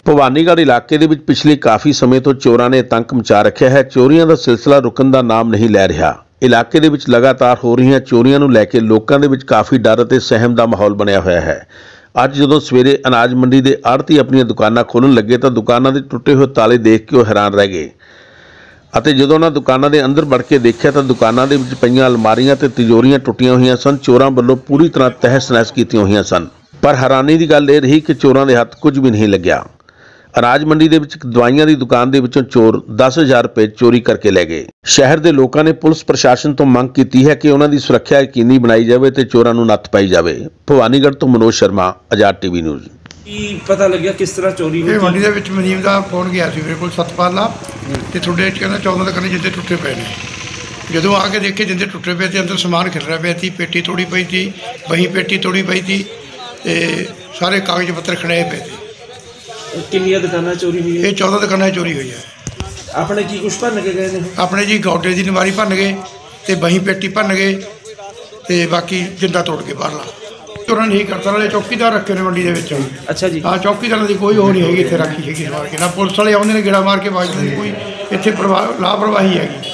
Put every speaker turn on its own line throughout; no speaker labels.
ਭਵਾਨੀਗੜ੍ਹ ਇਲਾਕੇ ਦੇ ਵਿੱਚ ਪਿਛਲੇ ਕਾਫੀ ਸਮੇਂ ਤੋਂ ਚੋਰਾਂ ਨੇ ਆਤੰਕ ਮਚਾ ਰੱਖਿਆ ਹੈ। ਚੋਰੀਆਂ ਦਾ ਸਿਲਸਿਲਾ ਰੁਕਣ ਦਾ ਨਾਮ ਨਹੀਂ ਲੈ ਰਿਹਾ। ਇਲਾਕੇ ਦੇ ਵਿੱਚ ਲਗਾਤਾਰ ਹੋ ਰਹੀਆਂ ਚੋਰੀਆਂ ਨੂੰ ਲੈ ਕੇ ਲੋਕਾਂ ਦੇ ਵਿੱਚ ਕਾਫੀ ਡਰ ਅਤੇ ਸਹਿਮ ਦਾ ਮਾਹੌਲ ਬਣਿਆ ਹੋਇਆ ਹੈ। ਅੱਜ ਜਦੋਂ ਸਵੇਰੇ ਅਨਾਜ ਮੰਡੀ ਦੇ ਆੜ੍ਹਤੀ ਆਪਣੀਆਂ ਦੁਕਾਨਾਂ ਖੋਲ੍ਹਣ ਲੱਗੇ ਤਾਂ ਦੁਕਾਨਾਂ ਦੇ ਟੁੱਟੇ ਹੋਏ ਤਾਲੇ ਦੇਖ ਕੇ ਉਹ ਹੈਰਾਨ ਰਹਿ ਗਏ ਅਤੇ ਜਦੋਂ ਉਹਨਾਂ ਦੁਕਾਨਾਂ ਦੇ ਅੰਦਰ ਵੜ ਕੇ ਦੇਖਿਆ ਤਾਂ ਦੁਕਾਨਾਂ ਦੇ ਵਿੱਚ ਪਈਆਂ ਅਲਮਾਰੀਆਂ ਤੇ ਤਿਜੋਰੀਆਂ ਟੁੱਟੀਆਂ ਹੋਈਆਂ ਸਨ। ਚੋਰਾਂ ਵੱਲੋਂ ਪੂਰੀ ਤਰ੍ਹਾਂ ਤਹਿਸ-ਨਹਿਸ ਕੀਤੀਆਂ ਹੋਈਆਂ ਸਨ। ਪਰ ਹੈਰਾਨੀ ਦੀ ਗੱਲ ਇਹ ਰਹੀ ਕਿ ਚੋਰਾਂ ਦੇ ਹੱਥ ਕੁਝ ਵੀ ਨਹੀਂ ਲੱਗਿਆ। ਅਨਾਜ ਮੰਡੀ ਦੇ ਵਿੱਚ ਇੱਕ ਦਵਾਈਆਂ ਦੀ ਦੁਕਾਨ ਦੇ ਵਿੱਚੋਂ ਚੋਰ 10,000 ਰੁਪਏ ਚੋਰੀ ਕਰਕੇ ਲੈ ਗਏ। ਸ਼ਹਿਰ ਦੇ ਲੋਕਾਂ ਨੇ ਪੁਲਿਸ ਪ੍ਰਸ਼ਾਸਨ ਤੋਂ ਮੰਗ ਕੀਤੀ ਹੈ ਕਿ ਉਹਨਾਂ ਦੀ ਸੁਰੱਖਿਆ ਯਕੀਨੀ ਬਣਾਈ ਜਾਵੇ ਤੇ ਚੋਰਾਂ ਨੂੰ ਨੱਥ ਪਾਈ ਜਾਵੇ। ਭਵਾਨੀਗੜ੍ਹ ਤੋਂ ਮਨੋਜ ਸ਼ਰਮਾ, ਆਜ਼ਾਦ ਟੀਵੀ ਨਿਊਜ਼।
ਕੀ ਪਤਾ ਲੱਗਿਆ ਕਿਸ ਤਰ੍ਹਾਂ ਚੋਰੀ ਹੋਈ?
ਇਹ ਮੰਡੀ ਦੇ ਵਿੱਚ ਮਨੀਮ ਦਾ ਫੋਨ ਗਿਆ ਸੀ ਮੇਰੇ ਕੋਲ ਸਤਪਾਲਾ ਤੇ ਤੁਹਾਡੇ ਕਹਿੰਦਾ 14 ਦੁਕਾਨਾਂ ਜਿੱਦੇ ਟੁੱਟੇ ਪਏ ਨੇ। ਜਦੋਂ ਆ ਕੇ ਦੇਖੇ ਜਿੱਦੇ ਟੁੱਟੇ ਪਏ ਤੇ ਅੰਦਰ ਸਮਾਨ ਖਿਲ ਰਿਹਾ ਪਿਆ ਸੀ। ਪੇਟੀ ਤੋੜੀ ਪਈ ਸੀ, ਬਹੀ ਪੇਟੀ ਤੋੜੀ ਪਈ ਸੀ ਤੇ ਸਾਰੇ ਕਾਗਜ਼ ਪੱਤਰ ਖੜੇ ਪਏ ਸੀ।
ਕਿੰਨੀਆਂ ਦੁਕਾਨਾਂ ਚੋਰੀ ਹੋਈ?
ਇਹ 14 ਦੁਕਾਨਾਂ ਚੋਰੀ ਹੋਈ ਹੈ।
ਆਪਣੇ ਕੀ ਕੁਛ ਭੰਨ ਕੇ ਗਏ ਨੇ? ਆਪਣੇ
ਜੀ ਗੌਡੇ ਦੀ ਨਵਾਰੀ ਭੰਨ ਗਏ ਤੇ ਬਹੀ ਪੇਟੀ ਭੰਨ ਗਏ ਤੇ ਬਾਕੀ ਜਿੰਦਾ ਤੋੜ ਕੇ ਬਾਹਰਲਾ ਚੋਰਾਂ ਨੇ ਹੀ ਕਰਤਾ। ਨਾਲੇ ਚੌਕੀਦਾਰ ਰੱਖੇ ਨੇ ਮੰਡੀ ਦੇ ਵਿੱਚ।
ਅੱਛਾ ਜੀ।
ਹਾਂ, ਚੌਕੀਦਾਰਾਂ ਦੀ ਕੋਈ ਉਹ ਨਹੀਂ ਹੈਗੀ ਇੱਥੇ ਰੱਖੀ ਹੈਗੀ ਮਾਰ ਕੇ। ਨਾ ਪੁਲਿਸ ਵਾਲੇ ਆਉਂਦੇ ਨੇ ਗੇੜਾ ਮਾਰ ਕੇ ਵੱਜਦੇ ਨੇ। ਕੋਈ ਇੱਥੇ ਲਾਪਰਵਾਹੀ ਹੈਗੀ,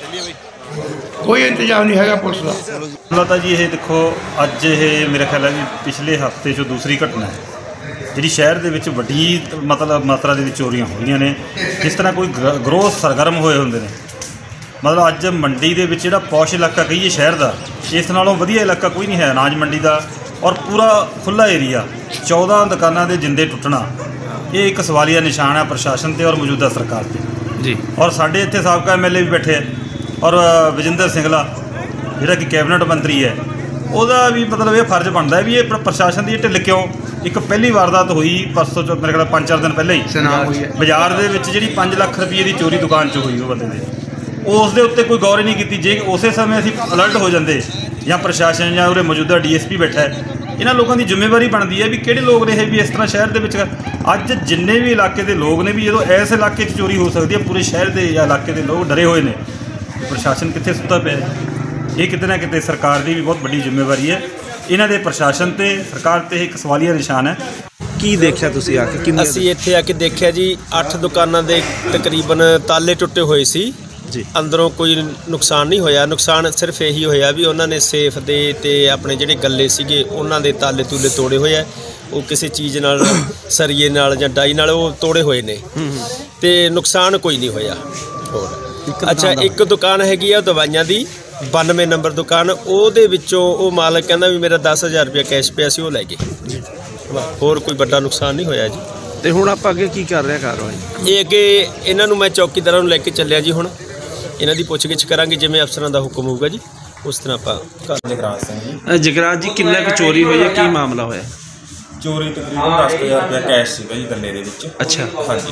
ਕੋਈ ਇੰਤਜ਼ਾਮ ਨਹੀਂ ਹੈਗਾ ਪੁਲਿਸ ਦਾ।
ਤਾਂ ਜੀ ਇਹ ਦੇਖੋ, ਅੱਜ ਇਹ ਮੇਰੇ ਖਿਆਲ ਹੈ ਵੀ ਪਿਛਲੇ ਹਫ਼ਤੇ 'ਚੋਂ ਦੂਸਰੀ ਘਟਨਾ ਹੈ ਜਿਹੜੀ ਸ਼ਹਿਰ ਦੇ ਵਿੱਚ ਵੱਡੀ ਮਾਤਰਾ ਦੇ ਵਿੱਚ ਚੋਰੀਆਂ ਹੋਈਆਂ ਨੇ। ਜਿਸ ਤਰ੍ਹਾਂ ਕੋਈ ਗਰੋਹ ਸਰਗਰਮ ਹੋਏ ਹੁੰਦੇ ਨੇ। ਮਤਲਬ ਅੱਜ ਮੰਡੀ ਦੇ ਵਿੱਚ ਜਿਹੜਾ ਪੌਸ਼ ਇਲਾਕਾ ਕਹੀਏ ਸ਼ਹਿਰ ਦਾ, ਇਸ ਨਾਲੋਂ ਵਧੀਆ ਇਲਾਕਾ ਕੋਈ ਨਹੀਂ ਹੈ ਅਨਾਜ ਮੰਡੀ ਦਾ। ਔਰ ਪੂਰਾ ਖੁੱਲ੍ਹਾ ਏਰੀਆ, 14 ਦੁਕਾਨਾਂ ਦੇ ਜਿੰਦੇ ਟੁੱਟਣਾ, ਇਹ ਇੱਕ ਸਵਾਲੀਆ ਨਿਸ਼ਾਨ ਹੈ ਪ੍ਰਸ਼ਾਸਨ 'ਤੇ ਔਰ ਮੌਜੂਦਾ ਸਰਕਾਰ 'ਤੇ ਜੀ। ਔਰ ਸਾਡੇ ਇੱਥੇ ਸਾਬਕਾ MLA ਵੀ ਬੈਠੇ ਹੈ ਔਰ ਵਿਜੇਂਦਰ ਸਿੰਗਲਾ ਜਿਹੜਾ ਕਿ ਕੈਬਨਿਟ ਮੰਤਰੀ ਹੈ, ਉਹਦਾ ਵੀ ਮਤਲਬ ਇਹ ਫਰਜ਼ ਬਣਦਾ ਹੈ ਵੀ ਇਹ ਪ੍ਰਸ਼ਾਸਨ ਦੀ ਢਿੱਲ ਕਿਉਂ। ਇੱਕ ਪਹਿਲੀ ਵਾਰਦਾਤ ਹੋਈ ਪਰਸੋਂ ਚੋਂ, ਮੇਰੇ ਖਿਆਲ 5-4 ਦਿਨ ਪਹਿਲਾਂ ਹੀ ਬਾਜ਼ਾਰ ਦੇ ਵਿੱਚ ਜਿਹੜੀ 5 ਲੱਖ ਰੁਪਏ ਦੀ ਚੋਰੀ ਦੁਕਾਨ 'ਚ ਹੋਈ ਉਹ ਬੰਦੇ ਦੇ, ਉਸ ਦੇ ਉੱਤੇ ਕੋਈ ਗੌਰ ਹੀ ਨਹੀਂ ਕੀਤੀ। ਜੇ ਉਸੇ ਸਮੇਂ ਅਸੀਂ ਅਲਰਟ ਹੋ ਜਾਂਦੇ ਜਾਂ ਪ੍ਰਸ਼ਾਸਨ ਜਾਂ ਉਹਦੇ ਮੌਜੂਦਾ DSP ਬੈਠਾ ਹੈ, ਇਹਨਾਂ ਲੋਕਾਂ ਦੀ ਜ਼ਿੰਮੇਵਾਰੀ ਬਣਦੀ ਹੈ ਵੀ ਕਿਹੜੇ ਲੋਕ ਨੇ ਇਹ ਵੀ ਇਸ ਤਰ੍ਹਾਂ ਸ਼ਹਿਰ ਦੇ ਵਿੱਚ। ਅੱਜ ਜਿੰਨੇ ਵੀ ਇਲਾਕੇ ਦੇ ਲੋਕ ਨੇ ਵੀ ਜਦੋਂ ਇਸ ਇਲਾਕੇ 'ਚ ਚੋਰੀ ਹੋ ਸਕਦੀ ਹੈ, ਪੂਰੇ ਸ਼ਹਿਰ ਦੇ ਜਾਂ ਇਲਾਕੇ ਦੇ ਲੋਕ ਡਰੇ ਹੋਏ ਨੇ। ਪ੍ਰਸ਼ਾਸਨ ਕਿੱਥੇ ਸੁੱਤਾ ਪਿਆ? ਇਹ ਕਿਤੇ ਨਾ ਕਿਤੇ ਸਰਕਾਰ ਦੀ ਵੀ ਬਹੁਤ ਵੱਡੀ ਜ਼ਿੰਮੇਵਾਰੀ ਹੈ। ਇਹਨਾਂ ਦੇ ਪ੍ਰਸ਼ਾਸਨ ਤੇ ਸਰਕਾਰ ਤੇ ਇੱਕ ਸਵਾਲੀਆ ਨਿਸ਼ਾਨ ਹੈ।
ਕੀ ਦੇਖਿਆ ਤੁਸੀਂ ਆ ਕੇ?
ਅਸੀਂ ਇੱਥੇ ਆ ਕੇ ਦੇਖਿਆ ਜੀ 8 ਦੁਕਾਨਾਂ ਦੇ ਤਕਰੀਬਨ ਤਾਲੇ ਟੁੱਟੇ ਹੋਏ ਸੀ ਜੀ। ਅੰਦਰੋਂ ਕੋਈ ਨੁਕਸਾਨ ਨਹੀਂ ਹੋਇਆ। ਨੁਕਸਾਨ ਸਿਰਫ ਇਹੀ ਹੋਇਆ ਵੀ ਉਹਨਾਂ ਨੇ ਸੇਫ ਦੇ ਤੇ ਆਪਣੇ ਜਿਹੜੇ ਗੱਲੇ ਸੀਗੇ ਉਹਨਾਂ ਦੇ ਤਾਲੇ ਤੂਲੇ ਤੋੜੇ ਹੋਏ ਆ। ਉਹ ਕਿਸੇ ਚੀਜ਼ ਨਾਲ, ਸਰੀਏ ਨਾਲ ਜਾਂ ਡਾਈ ਨਾਲ ਉਹ ਤੋੜੇ ਹੋਏ ਨੇ ਤੇ ਨੁਕਸਾਨ ਕੋਈ ਨਹੀਂ ਹੋਇਆ ਹੋਰ। ਅੱਛਾ, ਇੱਕ ਦੁਕਾਨ ਹੈਗੀ ਆ ਦਵਾਈਆਂ ਦੀ, 92 ਨੰਬਰ ਦੁਕਾਨ, ਉਹਦੇ ਵਿੱਚੋਂ ਉਹ ਮਾਲਕ ਕਹਿੰਦਾ ਵੀ ਮੇਰਾ 10,000 ਰੁਪਇਆ ਕੈਸ਼ ਪਿਆ ਸੀ, ਉਹ ਲੈ ਗਏ। ਹੋਰ ਕੋਈ ਵੱਡਾ ਨੁਕਸਾਨ ਨਹੀਂ ਹੋਇਆ ਜੀ।
ਤੇ ਹੁਣ ਆਪਾਂ ਅੱਗੇ ਕੀ ਕਰ ਰਹੇ ਕਾਰਵਾਈ?
ਇਹ ਅੱਗੇ ਇਹਨਾਂ ਨੂੰ ਮੈਂ ਚੌਕੀਦਾਰਾਂ ਨੂੰ ਲੈ ਕੇ ਚੱਲਿਆ ਜੀ। ਹੁਣ ਇਹਨਾਂ ਦੀ ਪੁੱਛਗਿੱਛ ਕਰਾਂਗੇ, ਜਿਵੇਂ ਅਫਸਰਾਂ ਦਾ ਹੁਕਮ ਹੋਊਗਾ ਜੀ ਉਸ ਤਰ੍ਹਾਂ ਆਪਾਂ।
ਜਗਰਾਜ ਸਿੰਘ ਜੀ। ਜਗਰਾਜ ਜੀ, ਕਿੰਨਾ ਕੁ ਚੋਰੀ ਹੋਈ ਹੈ? ਕੀ ਮਾਮਲਾ ਹੋਇਆ?
ਚੋਰੀ ਤਕਰੀਬਨ 10,000 ਰੁਪਇਆ ਕੈਸ਼ ਸੀਗਾ ਜੀ ਗੱਲੇ ਦੇ ਵਿੱਚ।
ਅੱਛਾ।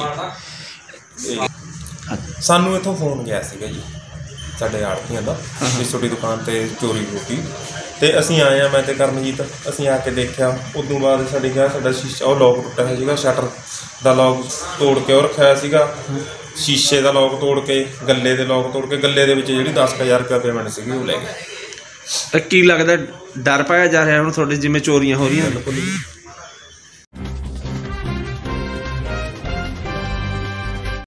ਹਾਂਜੀ, ਸਾਨੂੰ ਇੱਥੋਂ ਫੋਨ ਗਿਆ ਸੀਗਾ ਜੀ ਸਾਡੇ ਆੜ੍ਹਤੀਆਂ ਦਾ ਵੀ ਤੁਹਾਡੀ ਦੁਕਾਨ 'ਤੇ ਚੋਰੀ ਹੋ ਗਈ ਅਤੇ ਅਸੀਂ ਆਏ ਹਾਂ, ਮੈਂ ਅਤੇ ਕਰਮਜੀਤ। ਅਸੀਂ ਆ ਕੇ ਦੇਖਿਆ, ਉਦੋਂ ਬਾਅਦ ਸਾਡਾ ਸ਼ੀਸ਼ਾ, ਉਹ ਲੋਕ ਟੁੱਟਿਆ ਹੋਇਆ ਸੀਗਾ, ਸ਼ਟਰ ਦਾ ਲੋਕ ਤੋੜ ਕੇ ਉਹ ਰੱਖਿਆ ਹੋਇਆ ਸੀਗਾ। ਸ਼ੀਸ਼ੇ ਦਾ ਲੋਕ ਤੋੜ ਕੇ, ਗੱਲੇ ਦੇ ਲੋਕ ਤੋੜ ਕੇ, ਗੱਲੇ ਦੇ ਵਿੱਚ ਜਿਹੜੀ 10,000 ਰੁਪਇਆ ਪੇਮੈਂਟ ਸੀਗੀ ਉਹ ਲੈ ਗਏ।
ਕੀ ਲੱਗਦਾ ਡਰ ਪਾਇਆ ਜਾ ਰਿਹਾ ਹੁਣ ਤੁਹਾਡੇ, ਜਿਵੇਂ ਚੋਰੀਆਂ ਹੋ ਰਹੀਆਂ?